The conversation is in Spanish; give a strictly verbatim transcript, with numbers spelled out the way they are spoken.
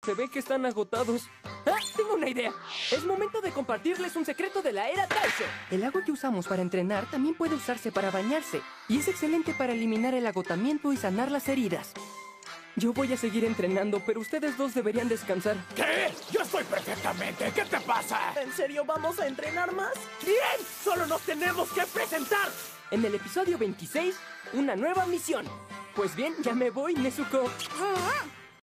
Se ve que están agotados. ¡Ah! Tengo una idea. Es momento de compartirles un secreto de la era Taisho. El agua que usamos para entrenar también puede usarse para bañarse. Y es excelente para eliminar el agotamiento y sanar las heridas. Yo voy a seguir entrenando, pero ustedes dos deberían descansar. ¿Qué? Yo estoy perfectamente. ¿Qué te pasa? ¿En serio vamos a entrenar más? ¡Bien! ¡Solo nos tenemos que presentar! En el episodio veintiséis, una nueva misión. Pues bien, ya me voy, Nezuko. Ah,